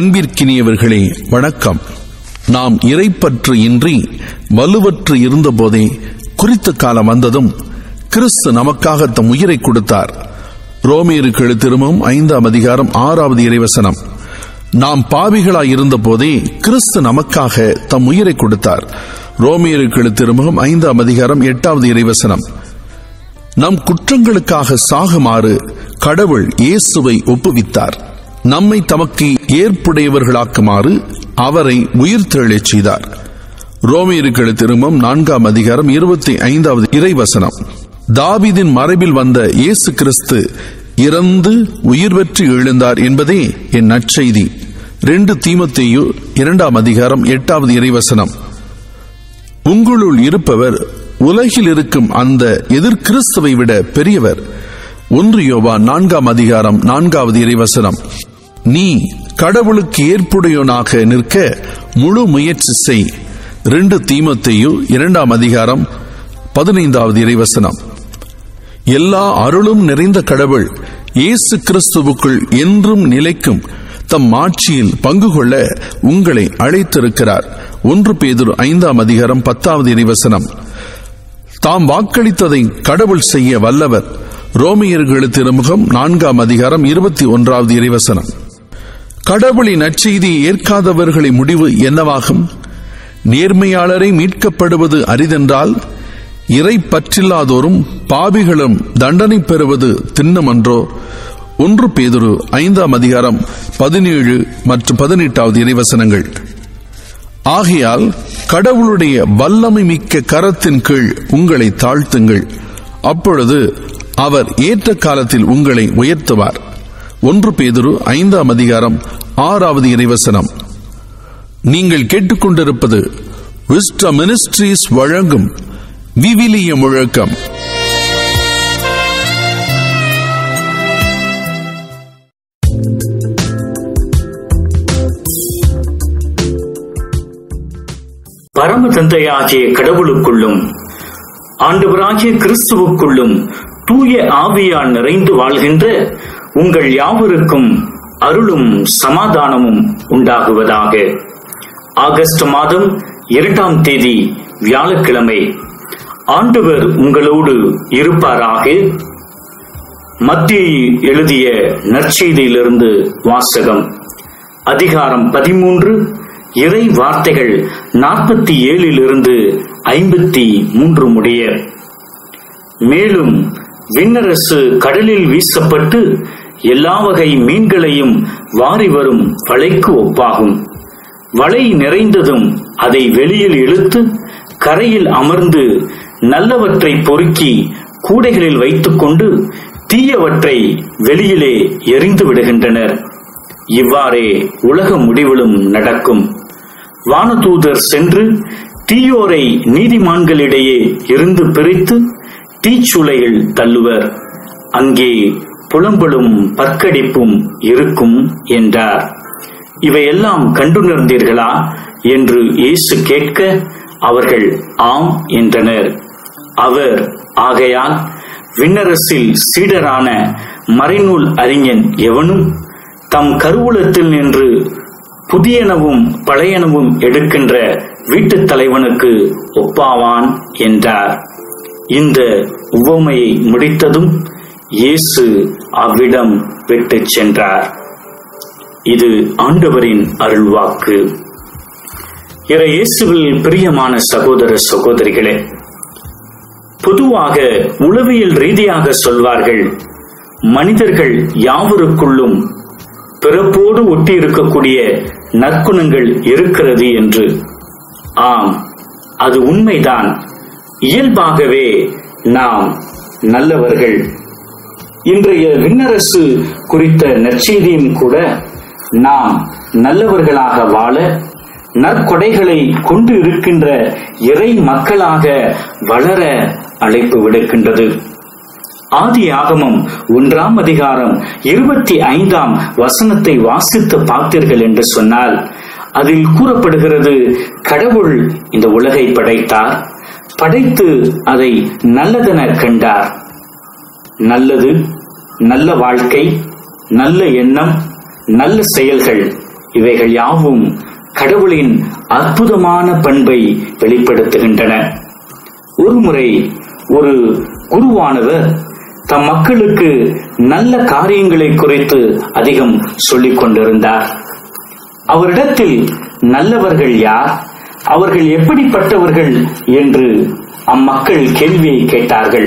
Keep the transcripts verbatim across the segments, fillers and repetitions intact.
அன்பிற்கினியவர்களே வணக்கம். நாம் இறைப்பற்று இன்றி வலுவற்று இருந்தபோதே குறித்த காலம் வந்ததும் கிறிஸ்து நமக்காக தம் உயிரை கொடுத்தார். ரோமியருக்கு எழுதிய திருமுகம் ஐந்தாம் அதிகாரம் ஆறாவது இறைவசனம். நாம் பாவிகளாய் இருந்த போதே கிறிஸ்து நமக்காக தம் உயிரை கொடுத்தார். ரோமியருக்கு எழுதிய திருமுகம் ஐந்தாம் அதிகாரம் எட்டாவது இறைவசனம். நம் குற்றங்களுக்காக சாகுமாறு கடவுள் இயேசுவை ஒப்புவித்தார். நம்மை தமக்கு ஏற்புடையவர்களாக்குமாறு அவரை உயிர்த்தெழச் செய்தார். ரோமியருக்கு எழுதிய திருமுகம் நான்காம் அதிகாரம் இருபத்தி ஐந்தாவது இறைவசனம். தாவீதின் மரபில் வந்த இயேசு கிறிஸ்து இறந்து உயிர் பெற்று எழுந்தார் என்பதே என் நற்செய்தி. ரெண்டு தீமோத்தேயு இரண்டாம் அதிகாரம் எட்டாவது இறைவசனம். உங்களுள் இருப்பவர் உலகில் இருக்கும் அந்த எதிர் கிறிஸ்துவை விட பெரியவர். ஒன்று யோவான் நான்காம் அதிகாரம் நான்காவது இறைவசனம். நீ கடவுளுக்கு ஏற்புடையவனாக நிற்க முழு முயற்சி செய். ரெண்டு தீமோத்தேயு இரண்டாம் அதிகாரம் பதினைந்தாவது இறைவசனம். எல்லா அருளும் நிறைந்த கடவுள் இயேசு கிறிஸ்துவுக்குள் என்றும் நிலைக்கும் தம் ஆட்சியில் பங்கு கொள்ள உங்களை அழைத்திருக்கிறார். ஒன்று பேதுரு ஐந்தாம் அதிகாரம் பத்தாவது இறைவசனம். தாம் வாக்களித்ததை கடவுள் செய்ய வல்லவர். ரோமியருக்கு எழுதிய திருமுகம் நான்காம் அதிகாரம் இருபத்தி ஒன்றாவது இறைவசனம். கடவுளின் நற்செய்தியை ஏற்காதவர்களின் முடிவு என்னவாகும்? நேர்மையாளரை மீட்கப்படுவது அரிதென்றால் இறை பற்றில்லாதோரும் பாவிகளும் தண்டனை பெறுவது திண்ணமன்றோ? ஒன்று பேதுரு ஐந்தாம் அதிகாரம் பதினேழு மற்றும் பதினெட்டாவது இறைவசனங்கள். ஆகையால் கடவுளுடைய வல்லமை மிக்க கரத்தின் கீழ் உங்களை தாழ்த்துங்கள், அப்பொழுது அவர் ஏற்ற காலத்தில் உங்களை உயர்த்துவார். ஒன்று பேதுரு ஐந்தாம் அதிகாரம் ஆறாவது இறைவசனம். நீங்கள் கேட்டுக்கொண்டிருப்பது விஸ்டம் மினிஸ்ட்ரீஸ் வழங்கும் விவிலிய முழக்கம். பரம தந்தையாகிய கடவுளுக்குள்ளும் ஆண்டவராகிய கிறிஸ்துவுக்குள்ளும் தூய ஆவியால் நிறைந்து வாழ்கின்ற உங்கள் யாவருக்கும் அருளும் சமாதானமும் உண்டாகுவதாக. ஆகஸ்ட் மாதம் இரண்டாம் தேதி வியாழக்கிழமை. ஆண்டவர் உங்களோடு இருப்பாராக. மத்தேயு எழுதிய நற்செய்தியிலிருந்து வாசகம். அதிகாரம் பதிமூன்று, இறை வார்த்தைகள் நாற்பத்தி ஏழிலிருந்து ஐம்பத்தி மூன்று முடிய. மேலும் விண்ணரசு கடலில் வீசப்பட்டு எல்லா வகை மீன்களையும் வாரி வரும் வலைக்கு ஒப்பாகும். வலை நிறைந்ததும் அதை வெளியில் இழுத்து கரையில் அமர்ந்து நல்லவற்றை பொறுக்கி கூடைகளில் வைத்துக் கொண்டு தீயவற்றை வெளியிலே எறிந்து விடுகின்றனர். இவ்வாறே உலக முடிவிலும் நடக்கும். வானதூதர் சென்று தீயோரை நீதிமான்களிடையே இருந்து பிரித்து தீச்சுளையில் தள்ளுவர். அங்கே புலம்பலும் பற்கடிப்பும் இருக்கும் என்றார். இவையெல்லாம் கண்டுணர்ந்தீர்களா என்று இயேசு கேட்க அவர்கள் ஆம் என்றனர். அவர், ஆகையால் விண்ணரசில் சீடரான மறைநூல் அறிஞன் எவனும் தம் கருவூலத்தில் நின்று புதியனவும் பழையனவும் எடுக்கின்ற வீட்டுத் தலைவனுக்கு ஒப்பாவான் என்றார். இந்த உவமையை முடித்ததும் இயேசு அவ்விடம் விட்டு சென்றார். இது ஆண்டவரின் அருள்வாக்கு. இறை இயேசுவில் பிரியமான சகோதர சகோதரிகளே, பொதுவாக உளவியல் ரீதியாக சொல்வார்கள், மனிதர்கள் யாவருக்குள்ளும் பிறப்போடு ஒட்டி இருக்கக்கூடிய நற்குணங்கள் இருக்கிறது என்று. ஆம், அது உண்மைதான். இயல்பாகவே நாம் நல்லவர்கள். இன்றைய விண்ணரசு குறித்த நற்செய்தியும் கூட நாம் நல்லவர்களாக வாழ, நற்கொடைகளை கொண்டு இருக்கின்ற இறை மக்களாக வளர அழைப்பு விடுக்கின்றது. ஆதி ஆகமம் ஒன்றாம் அதிகாரம் இருபத்தி ஐந்தாம் வசனத்தை வாசித்து பார்த்தீர்கள் என்று சொன்னால், அதில் கூறப்படுகிறது, கடவுள் இந்த உலகை படைத்தார், படைத்து அதை நல்லதென கண்டார். நல்லது, நல்ல வாழ்க்கை, நல்ல எண்ணம், நல்ல செயல்கள் இவைகள் யாவும் கடவுளின் அற்புதமான பண்பை வெளிப்படுத்துகின்றன. ஒருமுறை ஒரு குருவானவர் தம் மக்களுக்கு நல்ல காரியங்களை குறித்து அதிகம் சொல்லிக் கொண்டிருந்தார். அவரிடத்தில் நல்லவர்கள் யார், அவர்கள் எப்படிப்பட்டவர்கள் என்று அம்மக்கள் கேள்வியை கேட்டார்கள்.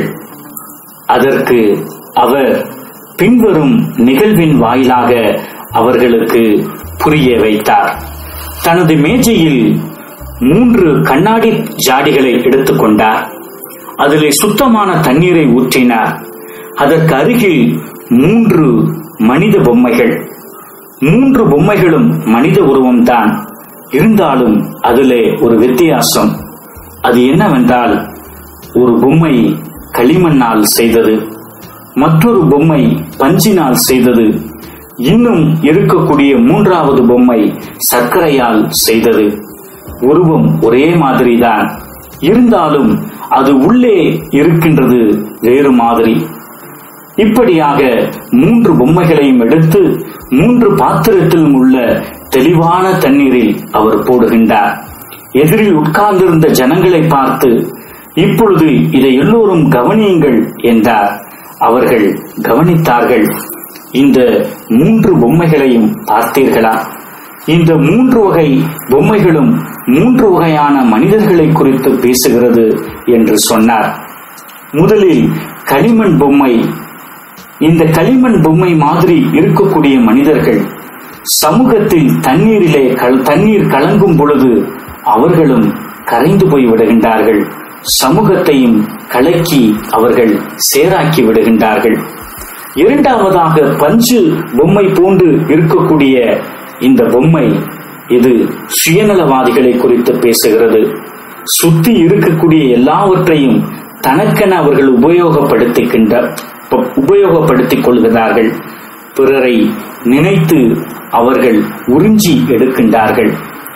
அதற்கு அவர் பின்வரும் நிகழ்வின் வாயிலாக அவர்களுக்கு புரிய வைத்தார். தனது மேஜையில் மூன்று கண்ணாடி ஜாடிகளை எடுத்துக்கொண்டார். அதிலே சுத்தமான தண்ணீரை ஊற்றினார். அதற்கு அருகில் மூன்று மனித பொம்மைகள். மூன்று பொம்மைகளும் மனித உருவம்தான். இருந்தாலும் அதிலே ஒரு வித்தியாசம். அது என்னவென்றால், ஒரு பொம்மை களிமண்ணால் செய்தது, மற்றொரு பொம்மை பஞ்சினால் செய்தது, இன்னும் இருக்கக்கூடிய மூன்றாவது பொம்மை சர்க்கரையால் செய்தது. உருவம் ஒரே மாதிரிதான், இருந்தாலும் அது உள்ளே இருக்கின்றது வேறு மாதிரி. இப்படியாக மூன்று பொம்மைகளையும் எடுத்து மூன்று பாத்திரத்திலும் உள்ள தெளிவான தண்ணீரில் அவர் போடுகின்றார். எதிரில் உட்கார்ந்திருந்த ஜனங்களை பார்த்து, இப்பொழுது இதை எல்லோரும் கவனியுங்கள் என்றார். அவர்கள் கவனித்தார்கள். இந்த மூன்று பொம்மைகளையும் பார்த்தீர்களா? இந்த மூன்று வகை பொம்மைகளும் மூன்று வகையான மனிதர்களை குறித்து பேசுகிறது என்று சொன்னார். முதலில் களிமண் பொம்மை. இந்த களிமண் பொம்மை மாதிரி இருக்கக்கூடிய மனிதர்கள் சமூகத்தில் தண்ணீரிலே தண்ணீர் கலங்கும் பொழுது அவர்களும் கரைந்து போய் விடுகின்றார்கள். சமூகத்தையும் கலக்கி அவர்கள் சேராக்கி விடுகின்றார்கள். இரண்டாவதாக பஞ்சு பொம்மை போன்று இருக்கக்கூடிய இந்த பொம்மை, இது சுயநலவாதிகளை குறித்து பேசுகிறது. சுத்தி இருக்கக்கூடிய எல்லாவற்றையும் தனக்கென அவர்கள் உபயோகப்படுத்துகின்ற உபயோகப்படுத்திக் கொள்கிறார்கள். பிறரை நினைத்து அவர்கள் உறிஞ்சி எடுக்கின்றார்கள்.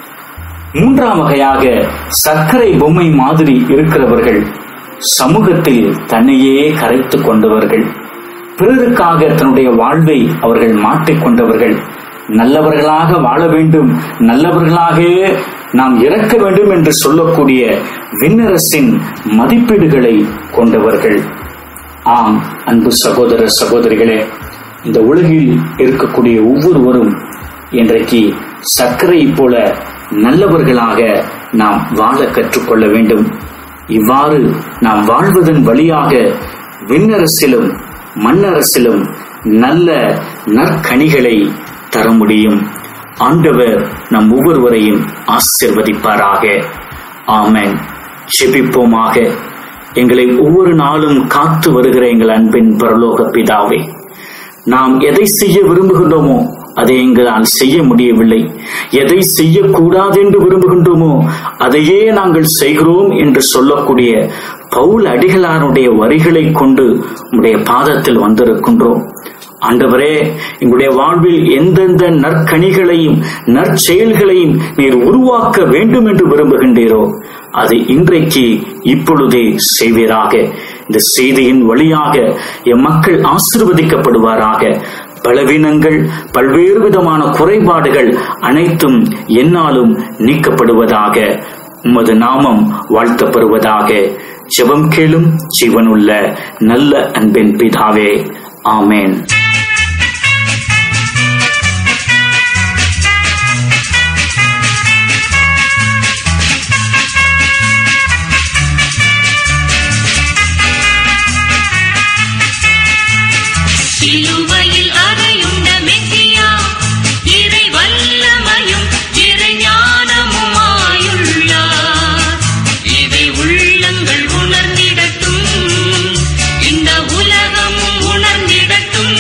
மூன்றாம் வகையாக சர்க்கரை பொம்மை மாதிரி இருக்கிறவர்கள் சமூகத்தில் தன்னையே கரைத்துக் கொண்டவர்கள். பிறருக்காக தன்னுடைய வாழ்வை அவர்கள் மாற்றிக்கொண்டவர்கள். நல்லவர்களாக வாழ வேண்டும், நல்லவர்களாக நாம் இறக்க வேண்டும் என்று சொல்லக்கூடிய விண்ணரசின் மதிப்பீடுகளை கொண்டவர்கள். ஆம், அன்பு சகோதர சகோதரிகளே, இந்த உலகில் இருக்கக்கூடிய ஒவ்வொருவரும் இன்றைக்கு சர்க்கரை போல நல்லவர்களாக நாம் வாழ கற்றுக்கொள்ள வேண்டும். இவ்வாறு நாம் வாழ்வதன் வழியாக விண்ணரசிலும் மண்ணரசிலும் நல்ல நற்கனிகளை தர முடியும். ஆண்டவர் நம் ஒவ்வொருவரையும் ஆசீர்வதிப்பாராக. ஆமென். ஜெபிப்போமாக. எங்களை ஒவ்வொரு நாளும் காத்து வருகிற எங்கள் அன்பின் பரலோக பிதாவே, நாம் எதை செய்ய விரும்புகின்றோமோ அதை எங்களால் செய்ய முடியவில்லை. எதை செய்யக்கூடாது என்று விரும்புகின்றோமோ அதையே நாங்கள் செய்கிறோம் என்று சொல்லக்கூடிய பவுல் அடிகளாருடைய வரிகளை கொண்டு உம்முடைய பாதத்தில் வந்திருக்கின்றோம். ஆண்டவரே, எங்களுடைய வாழ்வில் எந்தெந்த நற்கனிகளையும் நற்செயல்களையும் நீர் உருவாக்க வேண்டும் என்று விரும்புகின்றீரோ அதை இன்றைக்கு இப்பொழுதே செய்வீராக. இந்த செய்தியின் வழியாக எம் மக்கள் ஆசீர்வதிக்கப்படுவாராக. பலவீனங்கள், பல்வேறு விதமான குறைபாடுகள் அனைத்தும் என்னாலும் நீக்கப்படுவதாக. உமது நாமம் வாழ்த்தப்படுவதாக. ஜெபம் கேளும் ஜீவனுள்ள நல்ல அன்பின் பிதாவே. ஆமென். சிலுவையில் அறையுண்ட மெசியா, இறை வல்லமையும் இறை ஞானமுமாயுள்ளார். இதை உள்ளங்கள் உணர்ந்திடட்டும், இந்த உலகமும் உணர்ந்திடட்டும்.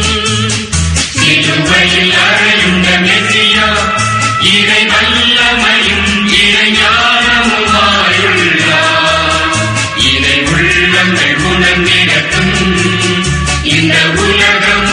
சிலுவையில் அறையுண்ட மெசியா, இறை வல்லமையும் இறை ஞானமுமாயுள்ளார். இதை உள்ளங்கள் உணர்ந்திடட்டும், இந்த உலகம்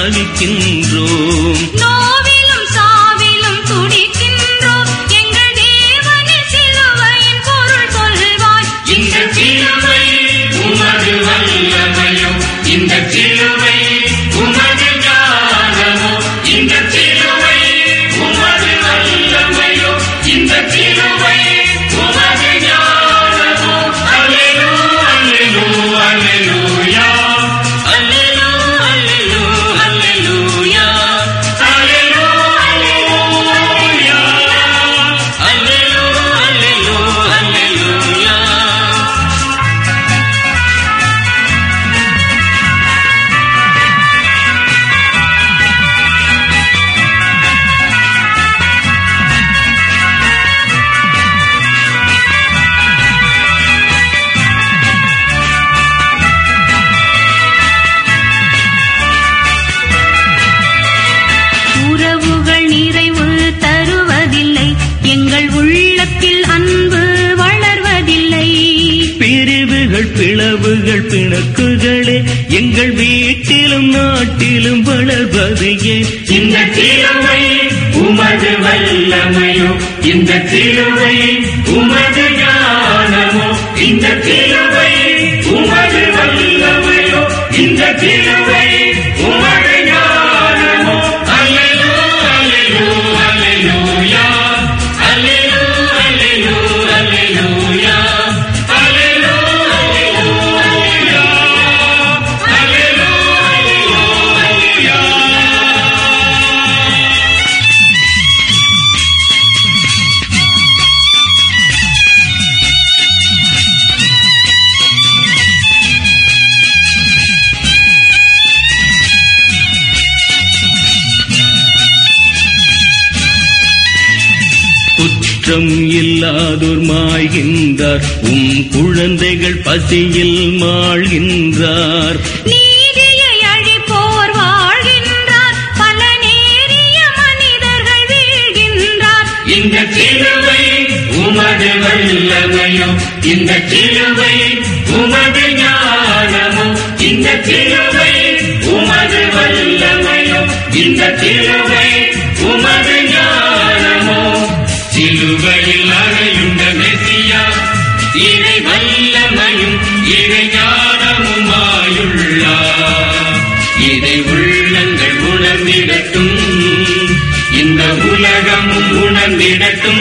தவிக்கின்றோம். நோவிலும் சாவிலும் துடிக்கின்றோம். எங்கள் தேவனே சிலுவையின் பொருள் சொல்வாய். இந்த சிலுவை உமது வல்லமையோ, இந்த சிலுவை உமது ஞானமோ, இந்த சிலுவை உமது வல்லமையோ, இந்த சிலுவை உமது ஞானமோ. அல்லேலூயா, அல்லேலூயா, அல்லேலூயா. உறவுகள் நிறைவு தருவதில்லை. எங்கள் உள்ளத்தில் அன்பு வளர்வதில்லை. பிரிவுகள் பிளவுகள் பிணக்குகளே எங்கள் வீட்டிலும் நாட்டிலும் வளர்வது ஏன்? இந்த சிலுவை உமது வல்லமையோ, இந்த சிலுவை உமது ஞானமோ, இந்த சிலுவை உமது வல்லமையோ, இந்த சிலுவை உமது ஞானமோ. அல்லேலூயா, அல்லேலூயா, அல்லேலூயா, அல்லேலூயா, அல்லேலூயா, அல்லேலூயா, அல்லேலூயா, அல்லேலூயா, அல்லேலூயா. குற்றம் இல்லாதோர் மாய்கின்றார். உம் குழந்தைகள் பசியில் மாழ்கின்றார். நீதியை அழிப்போர் வாழ்கின்றார். பல நேரிய மனிதர்கள் வீழ்கின்றார். இந்த சிலுவை உமது வல்லமையோ, இந்த சிலுவை உமது ஞானமோ, இந்த சிலுவை உமது வல்லமையோ, இந்த சிலுவை உமது ஞானமோ. சிலுவையில் அறையுண்ட மெசியா, இறை வல்லமையும் இறை ஞானமுமாயுள்ளார். இதை உள்ளங்கள் உணர்ந்திடட்டும், இந்த உலகமும் உணர்ந்திடட்டும்.